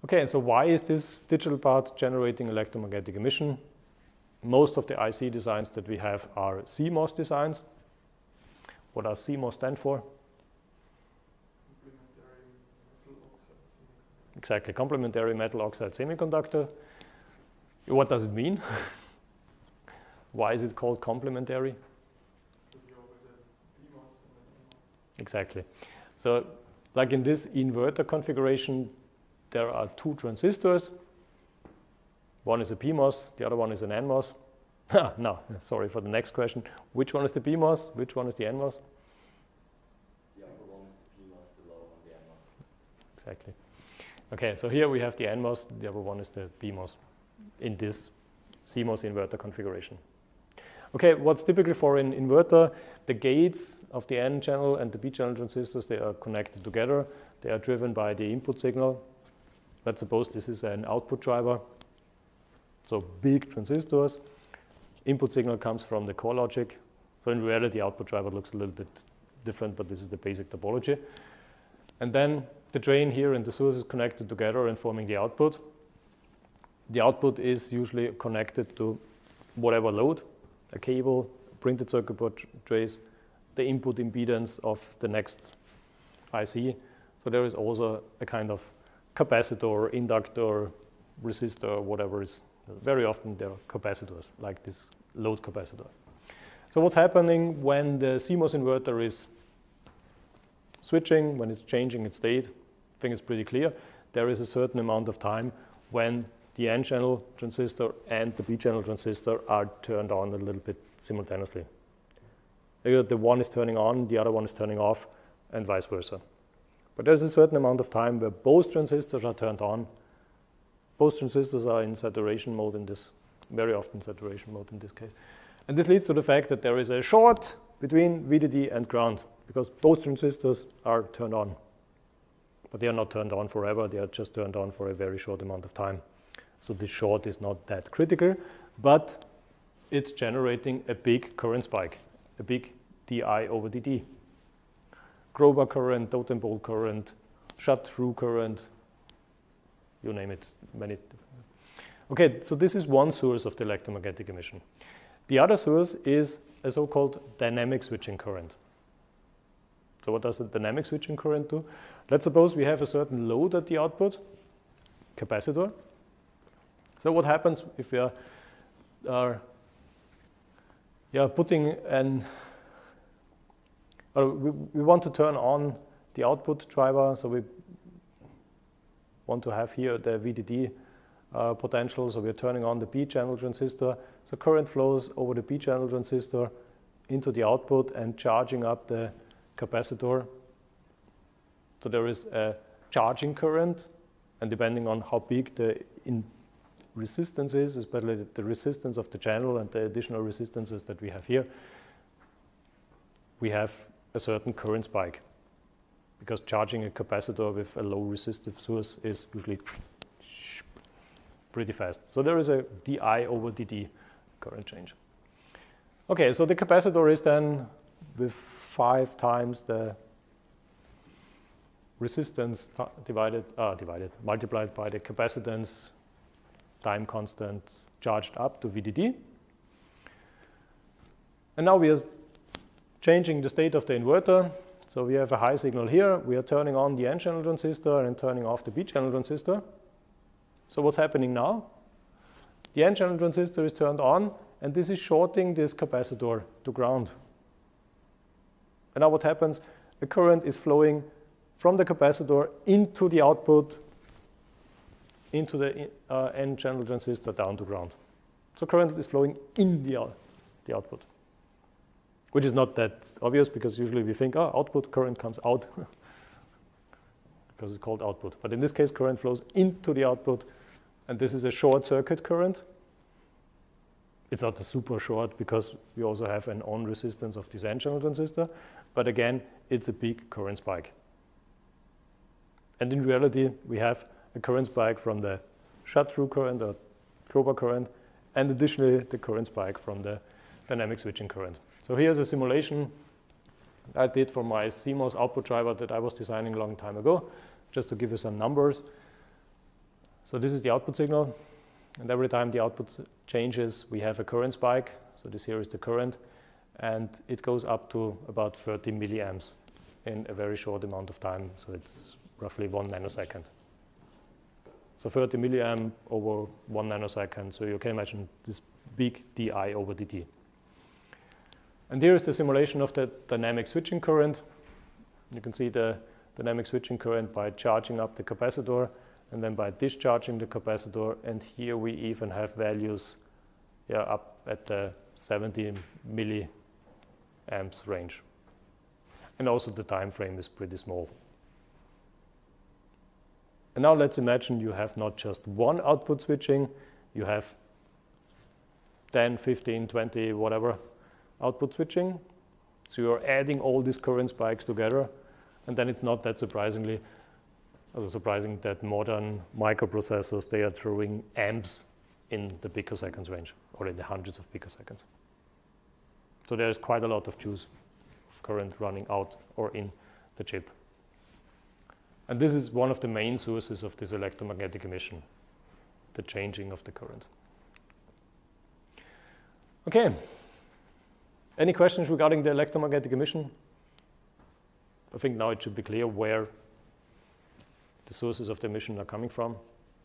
Okay, so why is this digital part generating electromagnetic emission? Most of the IC designs that we have are CMOS designs. What does CMOS stand for? Complementary metal oxide semiconductor. Exactly, complementary metal oxide semiconductor. What does it mean? Why is it called complementary? Because you always have PMOS and then NMOS. Exactly. So like in this inverter configuration, there are two transistors. One is a PMOS, the other one is an NMOS. No, sorry for the next question. Which one is the PMOS? Which one is the NMOS? The upper one is the PMOS, the lower one the NMOS. Exactly. Okay, so here we have the NMOS, the other one is the PMOS in this CMOS inverter configuration. Okay, what's typical for an inverter, the gates of the N channel and the P channel transistors, they are connected together. They are driven by the input signal. Let's suppose this is an output driver. So big transistors. Input signal comes from the core logic. So in reality, output driver looks a little bit different, but this is the basic topology. And then the drain here and the source is connected together and forming the output. The output is usually connected to whatever load, a cable, printed circuit board trace, the input impedance of the next IC. So there is also a kind of capacitor, inductor, resistor, whatever is. Very often there are capacitors, like this load capacitor. So what's happening when the CMOS inverter is switching, when it's changing its state? I think it's pretty clear. There is a certain amount of time when the N-channel transistor and the P-channel transistor are turned on a little bit simultaneously. The one is turning on, the other one is turning off, and vice versa. But there's a certain amount of time where both transistors are turned on. Both transistors are in saturation mode in this, very often saturation mode in this case. And this leads to the fact that there is a short between VDD and ground, because both transistors are turned on. But they are not turned on forever, they are just turned on for a very short amount of time. So this short is not that critical, but it's generating a big current spike, a big dI over dt. Crowbar current, totem pole current, shut-through current, you name it, many different. Okay, so this is one source of the electromagnetic emission. The other source is a so-called dynamic switching current. So what does a dynamic switching current do? Let's suppose we have a certain load at the output, capacitor. So what happens if we are putting an, we want to turn on the output driver, so we want to have here the VDD potential, so we're turning on the P-channel transistor. So current flows over the P-channel transistor into the output and charging up the capacitor. So there is a charging current, and depending on how big the resistance is, especially the resistance of the channel and the additional resistances that we have here, we have a certain current spike. Because charging a capacitor with a low resistive source is usually pretty fast. So there is a dI over dt current change. Okay, so the capacitor is then with 5 times the resistance multiplied by the capacitance time constant charged up to VDD. And now we are changing the state of the inverter. So we have a high signal here. We are turning on the N-channel transistor and turning off the P-channel transistor. So what's happening now? The N-channel transistor is turned on, and this is shorting this capacitor to ground. And now what happens? The current is flowing from the capacitor into the output, into the N-channel transistor down to ground. So current is flowing in the output, which is not that obvious because usually we think, oh, output current comes out because it's called output. But in this case, current flows into the output, and this is a short circuit current. It's not a super short because we also have an on resistance of this N-channel transistor, but again, it's a big current spike. And in reality, we have a current spike from the shut-through current or crowbar current, and additionally the current spike from the dynamic switching current. So here's a simulation I did for my CMOS output driver that I was designing a long time ago, just to give you some numbers. So this is the output signal, and every time the output changes, we have a current spike. So this here is the current, and it goes up to about 30 milliamps in a very short amount of time. So it's roughly 1 nanosecond. So 30 milliamp over 1 nanosecond. So you can imagine this big di over dt. And here is the simulation of the dynamic switching current. You can see the dynamic switching current by charging up the capacitor and then by discharging the capacitor. And here we even have values up at the 70 milliamps range. And also the time frame is pretty small. And now let's imagine you have not just one output switching, you have 10, 15, 20, whatever output switching. So you're adding all these current spikes together, and then it's not that surprising that modern microprocessors, they are throwing amps in the picoseconds range, or in the hundreds of picoseconds. So there's quite a lot of juice of current running out or in the chip. And this is one of the main sources of this electromagnetic emission, the changing of the current. Okay. Any questions regarding the electromagnetic emission? I think now it should be clear where the sources of the emission are coming from.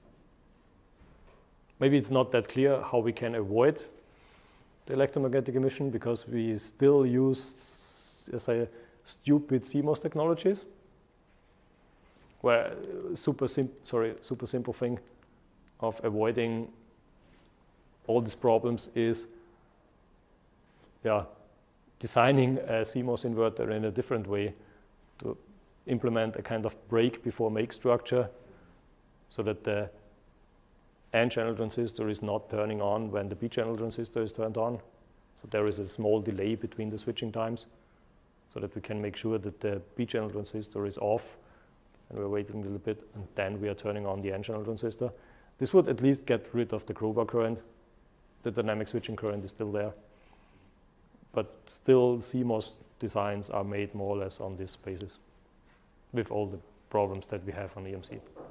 Maybe it's not that clear how we can avoid the electromagnetic emission because we still use, stupid CMOS technologies. Where super simple thing of avoiding all these problems is designing a CMOS inverter in a different way to implement a kind of break before make structure so that the N-channel transistor is not turning on when the P-channel transistor is turned on. So there is a small delay between the switching times so that we can make sure that the P-channel transistor is off and we're waiting a little bit, and then we are turning on the N-channel transistor. This would at least get rid of the crowbar current. The dynamic switching current is still there. But still, CMOS designs are made more or less on this basis, with all the problems that we have on EMC.